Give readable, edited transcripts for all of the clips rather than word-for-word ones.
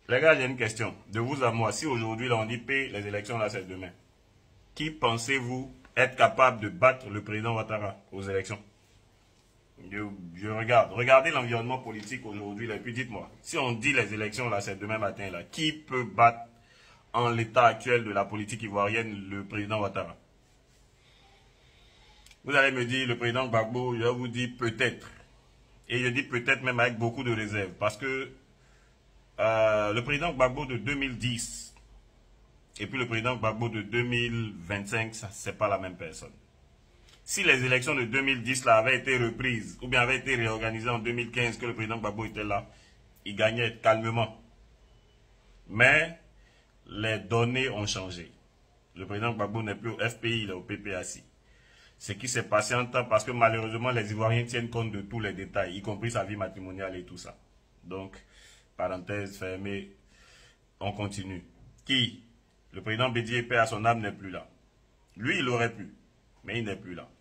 Les gars, j'ai une question. De vous à moi, si aujourd'hui, là, on dit paix, les élections, là, c'est demain. Qui pensez-vous être capable de battre le président Ouattara aux élections? Je regarde. Regardez l'environnement politique aujourd'hui, là, et puis dites-moi, si on dit les élections, là, c'est demain matin, là, qui peut battre en l'état actuel de la politique ivoirienne le président Ouattara? Vous allez me dire, le président Gbagbo, je vous dis peut-être. Et je dis peut-être même avec beaucoup de réserve, parce que le président Gbagbo de 2010 et puis le président Gbagbo de 2025, c'est pas la même personne. Si les élections de 2010 là avaient été reprises ou bien avaient été réorganisées en 2015 que le président Gbagbo était là, il gagnait calmement. Mais les données ont changé. Le président Gbagbo n'est plus au FPI, il est au PPAC. Ce qui s'est passé en temps parce que malheureusement les Ivoiriens tiennent compte de tous les détails, y compris sa vie matrimoniale et tout ça. Donc, parenthèse fermée, on continue. Qui? Le président Bédié, paix à son âme, n'est plus là. Lui, il aurait pu, mais il n'est plus là.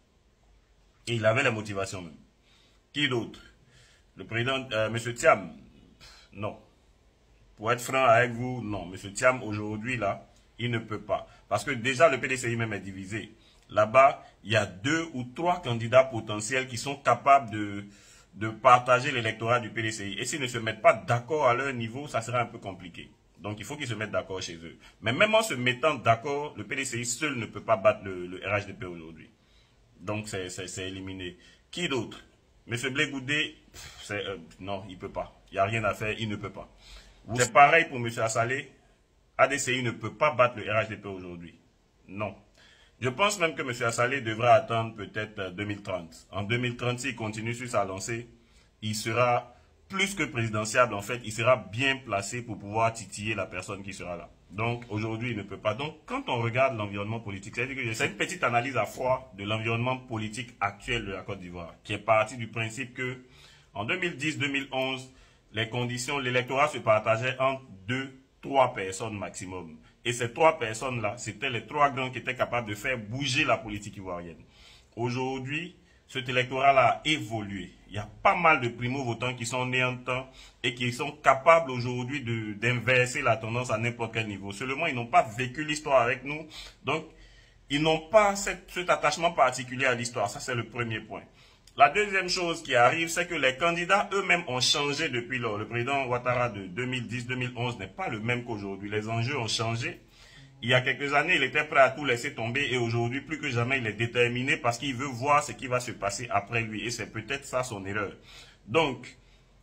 Et il avait la motivation même. Qui d'autre? Le président, M. Thiam, non. Pour être franc avec vous, non. M. Thiam, aujourd'hui, là, il ne peut pas. Parce que déjà, le PDCI même est divisé. Là-bas, il y a 2 ou 3 candidats potentiels qui sont capables de partager l'électorat du PDCI. Et s'ils ne se mettent pas d'accord à leur niveau, ça sera un peu compliqué. Donc, il faut qu'ils se mettent d'accord chez eux. Mais même en se mettant d'accord, le PDCI seul ne peut pas battre le RHDP aujourd'hui. Donc, c'est éliminé. Qui d'autre? Monsieur Blé Goudé, non, il ne peut pas. Il n'y a rien à faire, il ne peut pas. C'est pareil pour M. Assalé. ADCI ne peut pas battre le RHDP aujourd'hui. Non. Je pense même que M. Assalé devra attendre peut-être 2030. En 2030, s'il continue sur sa lancée, il sera plus que présidentiable. En fait, il sera bien placé pour pouvoir titiller la personne qui sera là. Donc, aujourd'hui, il ne peut pas. Donc, quand on regarde l'environnement politique, c'est une petite analyse à froid de l'environnement politique actuel de la Côte d'Ivoire, qui est parti du principe que, en 2010-2011, les conditions, l'électorat se partageait entre 2-3 personnes maximum. Et ces 3 personnes-là, c'était les 3 grands qui étaient capables de faire bouger la politique ivoirienne. Aujourd'hui, cet électorat-là a évolué. Il y a pas mal de primo-votants qui sont nés en temps et qui sont capables aujourd'hui d'inverser la tendance à n'importe quel niveau. Seulement, ils n'ont pas vécu l'histoire avec nous. Donc, ils n'ont pas cet attachement particulier à l'histoire. Ça, c'est le premier point. La deuxième chose qui arrive, c'est que les candidats eux-mêmes ont changé depuis lors. Le président Ouattara de 2010-2011 n'est pas le même qu'aujourd'hui. Les enjeux ont changé. Il y a quelques années, il était prêt à tout laisser tomber et aujourd'hui, plus que jamais, il est déterminé parce qu'il veut voir ce qui va se passer après lui. Et c'est peut-être ça son erreur. Donc,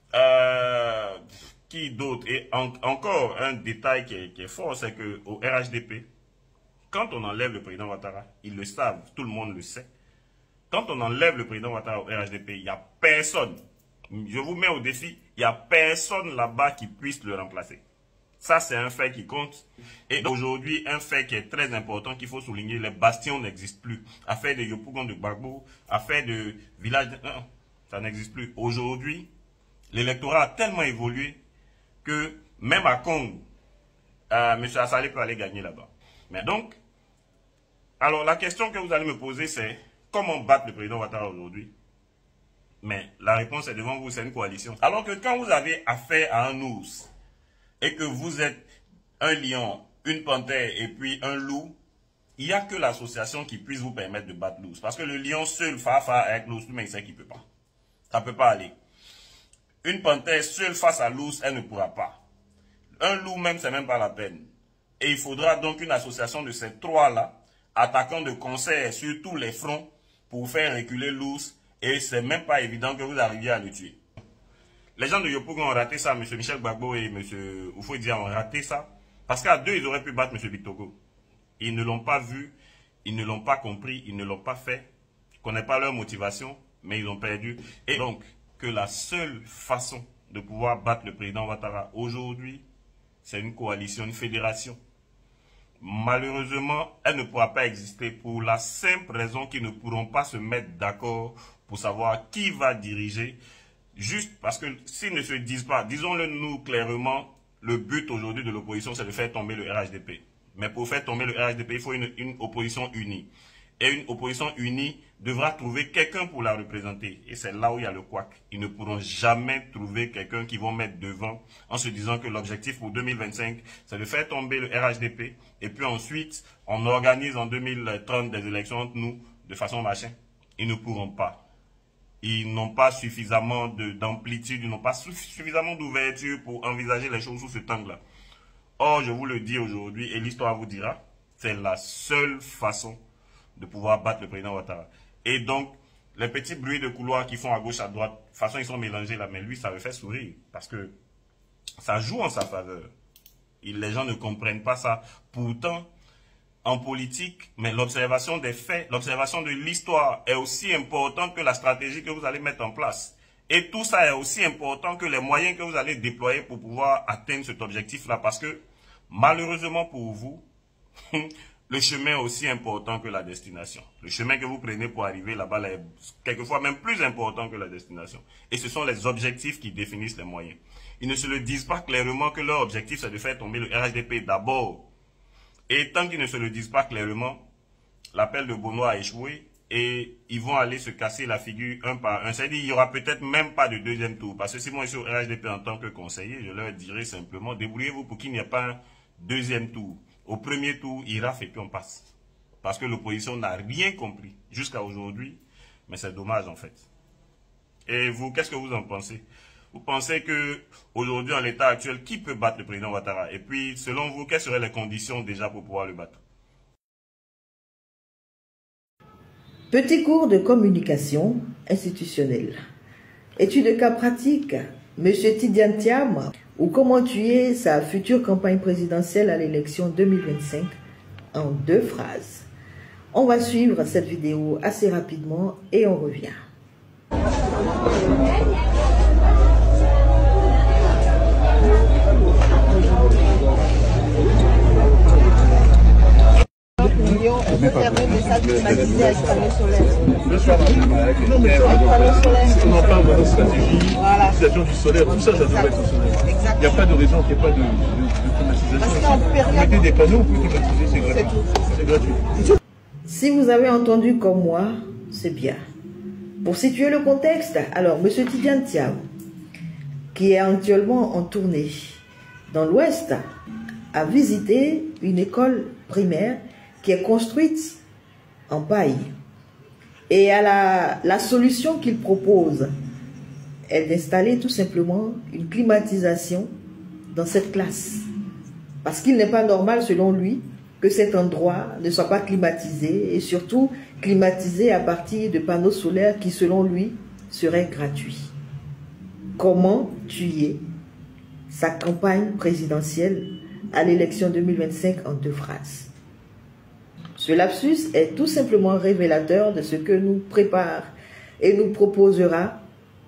qui d'autre? Et encore un détail qui est fort, c'est qu'au RHDP, quand on enlève le président Ouattara, ils le savent, tout le monde le sait. Quand on enlève le président Ouattara au RHDP, il n'y a personne, je vous mets au défi, il n'y a personne là-bas qui puisse le remplacer. Ça, c'est un fait qui compte. Et aujourd'hui, un fait qui est très important qu'il faut souligner, les bastions n'existent plus. Affaire de Yopougon de Gbagbo, affaire de village... Non, ça n'existe plus. Aujourd'hui, l'électorat a tellement évolué que même à Congo, M. Assalé peut aller gagner là-bas. Mais donc, alors la question que vous allez me poser, c'est comment battre le président Ouattara aujourd'hui? Mais la réponse est devant vous, c'est une coalition. Alors que quand vous avez affaire à un ours, et que vous êtes un lion, une panthère et puis un loup, il n'y a que l'association qui puisse vous permettre de battre l'ours. Parce que le lion seul, face avec l'ours, mais il sait qu'il ne peut pas. Ça ne peut pas aller. Une panthère seule face à l'ours, elle ne pourra pas. Un loup même, c'est même pas la peine. Et il faudra donc une association de ces 3-là, attaquant de concert sur tous les fronts pour faire reculer l'ours. Et c'est même pas évident que vous arriviez à le tuer. Les gens de Yopougon ont raté ça, M. Michel Gbagbo et M. Oufouédia ont raté ça. Parce qu'à 2, ils auraient pu battre M. Bitogo. Ils ne l'ont pas vu, ils ne l'ont pas compris, ils ne l'ont pas fait. Je ne connais pas leur motivation, mais ils ont perdu. Et donc, que la seule façon de pouvoir battre le président Ouattara aujourd'hui, c'est une coalition, une fédération. Malheureusement, elle ne pourra pas exister pour la simple raison qu'ils ne pourront pas se mettre d'accord pour savoir qui va diriger. Juste parce que s'ils ne se disent pas, disons-le nous clairement, le but aujourd'hui de l'opposition, c'est de faire tomber le RHDP. Mais pour faire tomber le RHDP, il faut une opposition unie. et une opposition unie devra trouver quelqu'un pour la représenter. Et c'est là où il y a le couac. Ils ne pourront jamais trouver quelqu'un qui vont mettre devant en se disant que l'objectif pour 2025, c'est de faire tomber le RHDP. Et puis ensuite, on organise en 2030 des élections entre nous de façon machin. Ils ne pourront pas. Ils n'ont pas suffisamment d'amplitude, ils n'ont pas suffisamment d'ouverture pour envisager les choses sous cet angle-là. Or, je vous le dis aujourd'hui, et l'histoire vous dira, c'est la seule façon de pouvoir battre le président Ouattara. Et donc, les petits bruits de couloir qui font à gauche, à droite, de toute façon, ils sont mélangés là, mais lui, ça me fait sourire, parce que ça joue en sa faveur. Les gens ne comprennent pas ça. Pourtant, en politique, mais l'observation des faits, l'observation de l'histoire est aussi importante que la stratégie que vous allez mettre en place. Et tout ça est aussi important que les moyens que vous allez déployer pour pouvoir atteindre cet objectif-là. Parce que, malheureusement pour vous, le chemin est aussi important que la destination. Le chemin que vous prenez pour arriver là-bas est quelquefois même plus important que la destination. Et ce sont les objectifs qui définissent les moyens. Ils ne se le disent pas clairement que leur objectif c'est de faire tomber le RHDP d'abord. Et tant qu'ils ne se le disent pas clairement, l'appel de Bono a échoué et ils vont aller se casser la figure un par un. C'est-à-dire qu'il n'y aura peut-être même pas de deuxième tour. Parce que si moi je suis au RHDP en tant que conseiller, je leur dirai simplement, débrouillez-vous pour qu'il n'y ait pas un deuxième tour. Au premier tour, il rafle et puis on passe. Parce que l'opposition n'a rien compris jusqu'à aujourd'hui. Mais c'est dommage en fait. Et vous, qu'est-ce que vous en pensez? Vous pensez que aujourd'hui, en l'état actuel, qui peut battre le président Ouattara? Et puis, selon vous, quelles seraient les conditions déjà pour pouvoir le battre? Petit cours de communication institutionnelle. Étude de cas pratique, M. Tidiane Thiam, ou comment tuer sa future campagne présidentielle à l'élection 2025 en 2 phrases. On va suivre cette vidéo assez rapidement et on revient. On permet de ça climatiser avec panneaux solaires. On en parle dans notre stratégie, l'utilisation du solaire, tout ça, ça devrait être au solaire. Il n'y a pas de raison qu'il n'y ait pas de climatisation. Vous mettez des panneaux, vous pouvez climatiser, c'est gratuit. Si vous avez entendu comme moi, c'est bien. Pour situer le contexte, alors M. Tidiane Thiam, qui est actuellement en tournée dans l'Ouest, a visité une école primaire qui est construite en paille. Et à la solution qu'il propose est d'installer tout simplement une climatisation dans cette classe. Parce qu'il n'est pas normal, selon lui, que cet endroit ne soit pas climatisé et surtout climatisé à partir de panneaux solaires qui, selon lui, seraient gratuits. Comment tuer sa campagne présidentielle à l'élection 2025 en 2 phrases? Ce lapsus est tout simplement révélateur de ce que nous prépare et nous proposera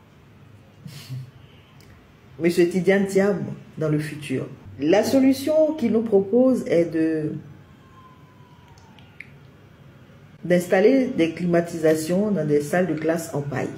M. Tidiane Thiam dans le futur. La solution qu'il nous propose est d'installer des climatisations dans des salles de classe en paille.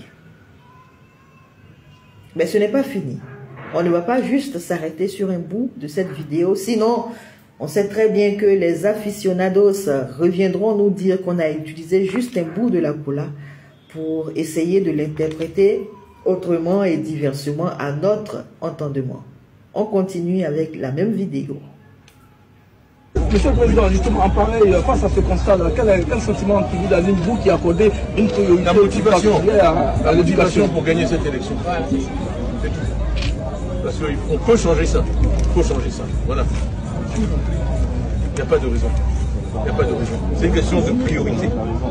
Mais ce n'est pas fini. On ne va pas juste s'arrêter sur un bout de cette vidéo, sinon on sait très bien que les aficionados reviendront nous dire qu'on a utilisé juste un bout de la cola pour essayer de l'interpréter autrement et diversement à notre entendement. On continue avec la même vidéo. Monsieur le Président, justement, en pareil, face à ce constat-là, quel sentiment qui vous anime, vous qui accordez une priorité la motivation à l'éducation pour gagner cette élection. C'est tout. Parce qu'on peut changer ça. Il faut changer ça. Voilà. Il n'y a pas de raison. Il n'y a pas de raison. C'est une question de priorité.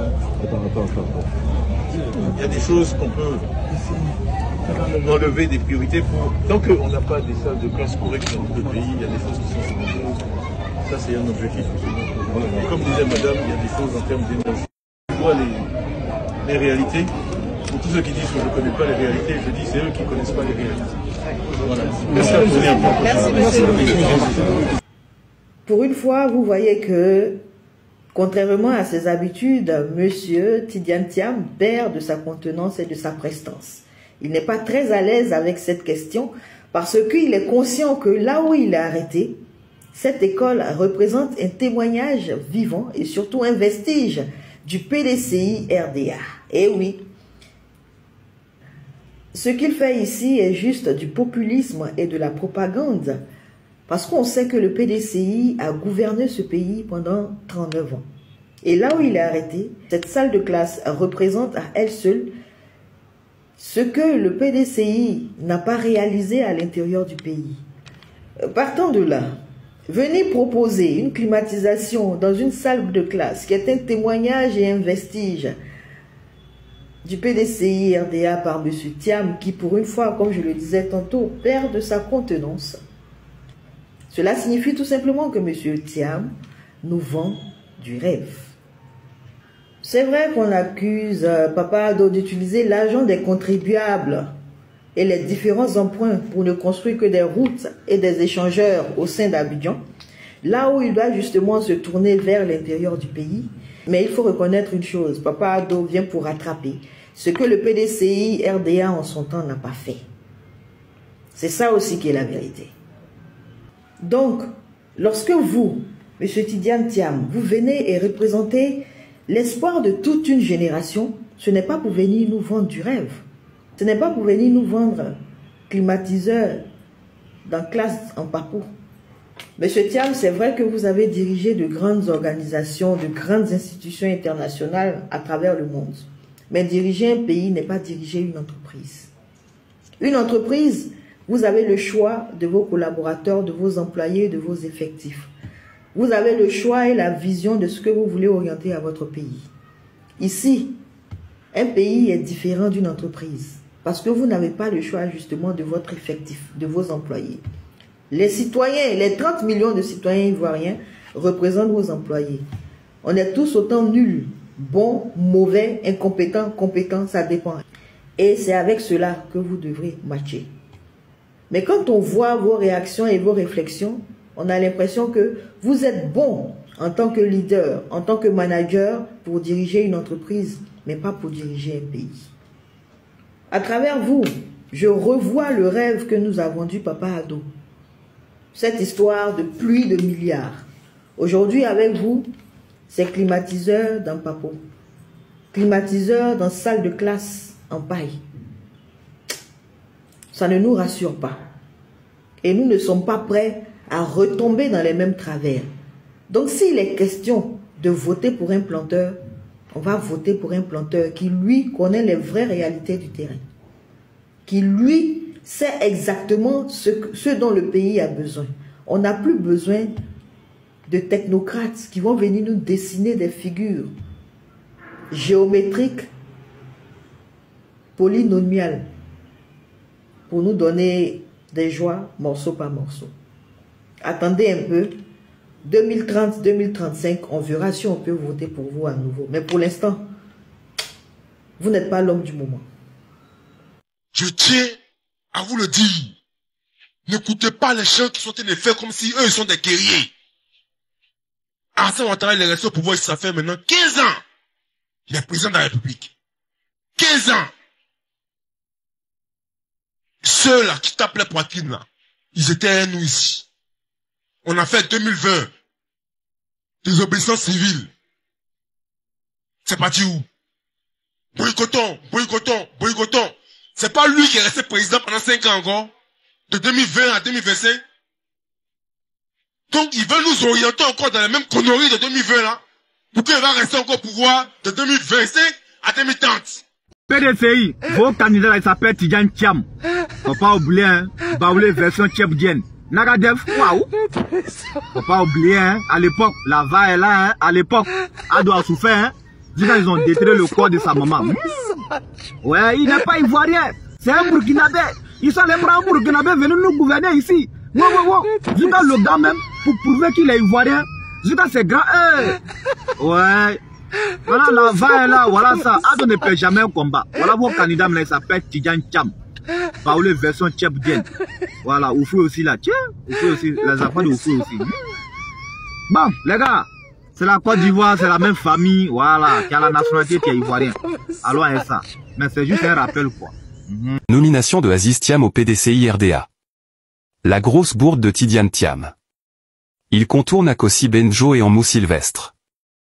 Il y a des choses qu'on peut enlever des priorités pour... Tant qu'on n'a pas des salles de classe correctes dans le pays, il y a des choses qui sont secondaires. Ça, c'est un objectif. Comme disait madame, il y a des choses en termes d'énergie. Je vois les réalités. Pour tous ceux qui disent que je ne connais pas les réalités, je dis c'est eux qui ne connaissent pas les réalités. Voilà. Merci à vous. Merci, monsieur le Président. Pour une fois, vous voyez que, contrairement à ses habitudes, M. Tidiane Thiam perd de sa contenance et de sa prestance. Il n'est pas très à l'aise avec cette question parce qu'il est conscient que là où il est arrêté, cette école représente un témoignage vivant et surtout un vestige du PDCI RDA. Eh oui. Ce qu'il fait ici est juste du populisme et de la propagande. Parce qu'on sait que le PDCI a gouverné ce pays pendant 39 ans. Et là où il est arrêté, cette salle de classe représente à elle seule ce que le PDCI n'a pas réalisé à l'intérieur du pays. Partant de là, venez proposer une climatisation dans une salle de classe qui est un témoignage et un vestige du PDCI RDA par M. Thiam qui pour une fois, comme je le disais tantôt, perd de sa contenance. Cela signifie tout simplement que M. Thiam nous vend du rêve. C'est vrai qu'on accuse Papa Ado d'utiliser l'argent des contribuables et les différents emprunts pour ne construire que des routes et des échangeurs au sein d'Abidjan, là où il doit justement se tourner vers l'intérieur du pays. Mais il faut reconnaître une chose, Papa Ado vient pour rattraper ce que le PDCI RDA en son temps n'a pas fait. C'est ça aussi qui est la vérité. Donc, lorsque vous, M. Tidiane Thiam, vous venez et représentez l'espoir de toute une génération, ce n'est pas pour venir nous vendre du rêve. Ce n'est pas pour venir nous vendre climatiseur dans classe en parcours. Monsieur Thiam, c'est vrai que vous avez dirigé de grandes organisations, de grandes institutions internationales à travers le monde. Mais diriger un pays n'est pas diriger une entreprise. Une entreprise, vous avez le choix de vos collaborateurs, de vos employés, de vos effectifs. Vous avez le choix et la vision de ce que vous voulez orienter à votre pays. Ici, un pays est différent d'une entreprise parce que vous n'avez pas le choix justement de votre effectif, de vos employés. Les citoyens, les 30 millions de citoyens ivoiriens représentent vos employés. On est tous autant nuls, bons, mauvais, incompétents, compétents, ça dépend. Et c'est avec cela que vous devrez matcher. Mais quand on voit vos réactions et vos réflexions, on a l'impression que vous êtes bon en tant que leader, en tant que manager pour diriger une entreprise, mais pas pour diriger un pays. À travers vous, je revois le rêve que nous a vendu Papa Ado. Cette histoire de pluie de milliards. Aujourd'hui, avec vous, c'est climatiseur dans Papo. Climatiseur dans salle de classe en paille. Ça ne nous rassure pas. Et nous ne sommes pas prêts à retomber dans les mêmes travers. Donc s'il est question de voter pour un planteur, on va voter pour un planteur qui lui connaît les vraies réalités du terrain. Qui lui sait exactement ce dont le pays a besoin. On n'a plus besoin de technocrates qui vont venir nous dessiner des figures géométriques, polynomiales, pour nous donner des joies morceau par morceau. Attendez un peu, 2030, 2035, on verra si on peut voter pour vous à nouveau. Mais pour l'instant, vous n'êtes pas l'homme du moment. Je tiens à vous le dire. N'écoutez pas les gens qui sont en train de faire comme si eux, ils sont des guerriers. Alassane Ouattara, il est resté au pouvoir, ça fait maintenant 15 ans. Il est président de la République. 15 ans. Ceux-là qui tapent les poitrines, là, ils étaient nous ici. On a fait 2020 des obéissances civiles. C'est parti où? Boycottons, boycottons, boycottons. C'est pas lui qui est resté président pendant 5 ans encore, de 2020 à 2025. Donc il veut nous orienter encore dans la même connerie de 2020 là, pour qu'il va rester encore au pouvoir de 2025 à 2030. PDCI, vos candidats là, ils s'appellent Tidiane Thiam. Faut pas oublier, hein, Baoulé version tchèpdienne. Nagadev, waouh. Faut pas oublier, hein, à l'époque, la va est là, hein, à l'époque, Ado a souffert, hein. Disant ils ont détruit le corps de sa maman. Ouais, il n'est pas ivoirien, c'est un Burkinabé. Ils sont les bras burkinabés venus nous gouverner ici. Wow. Jusqu'à le gars même, pour prouver qu'il est ivoirien. Jusqu'à ses grands, ouais. Voilà, la va est là, voilà ça. Ado ne perd jamais un combat. Voilà vos candidats, mais il s'appelle Tidiane Thiam. Paoulé version tchèpdienne. Voilà, Oufou aussi là. Tiens, Oufou aussi, les enfants de Oufou aussi. Bon, les gars, c'est la Côte d'Ivoire, c'est la même famille, voilà, qui a la nationalité qui est ivoirienne. Alors, c'est ça. Mais c'est juste un rappel, quoi. Nomination de Aziz Thiam au PDCI RDA. La grosse bourde de Tidiane Thiam. Il contourne Akossi Benjo et Amou Sylvestre.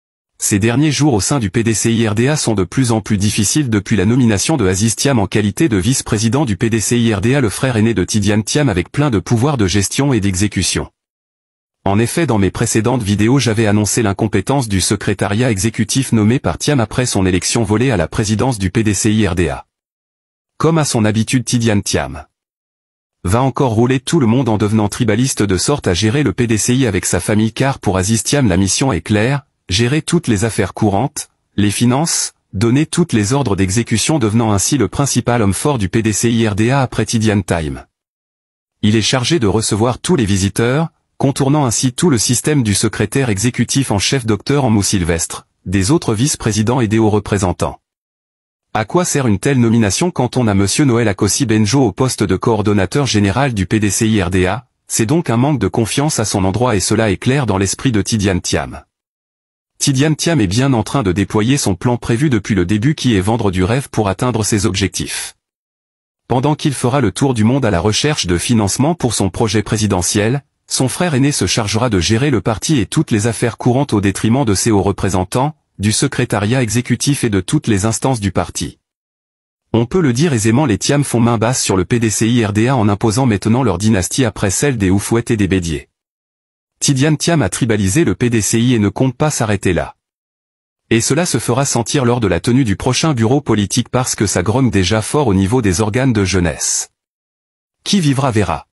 Ces derniers jours au sein du PDCI-RDA sont de plus en plus difficiles depuis la nomination de Aziz Thiam en qualité de vice-président du PDCI-RDA, le frère aîné de Tidiane Thiam avec plein de pouvoirs de gestion et d'exécution. En effet, dans mes précédentes vidéos, j'avais annoncé l'incompétence du secrétariat exécutif nommé par Thiam après son élection volée à la présidence du PDCI-RDA. Comme à son habitude, Tidiane Thiam va encore rouler tout le monde en devenant tribaliste de sorte à gérer le PDCI avec sa famille, car pour Aziz Thiam la mission est claire: gérer toutes les affaires courantes, les finances, donner toutes les ordres d'exécution, devenant ainsi le principal homme fort du PDCI-RDA après Tidiane Thiam. Il est chargé de recevoir tous les visiteurs, contournant ainsi tout le système du secrétaire exécutif en chef Dr Amou Sylvestre, des autres vice-présidents et des hauts représentants. À quoi sert une telle nomination quand on a Monsieur Noël Akossi Benjo au poste de coordonnateur général du PDCI-RDA? C'est donc un manque de confiance à son endroit, et cela est clair dans l'esprit de Tidiane Thiam. Tidiane Thiam est bien en train de déployer son plan prévu depuis le début, qui est vendre du rêve pour atteindre ses objectifs. Pendant qu'il fera le tour du monde à la recherche de financement pour son projet présidentiel, son frère aîné se chargera de gérer le parti et toutes les affaires courantes au détriment de ses hauts représentants, du secrétariat exécutif et de toutes les instances du parti. On peut le dire aisément, les Thiam font main basse sur le PDCI-RDA en imposant maintenant leur dynastie après celle des Houphouët et des Bédier. Tidiane Thiam a tribalisé le PDCI et ne compte pas s'arrêter là. Et cela se fera sentir lors de la tenue du prochain bureau politique, parce que ça grogne déjà fort au niveau des organes de jeunesse. Qui vivra verra.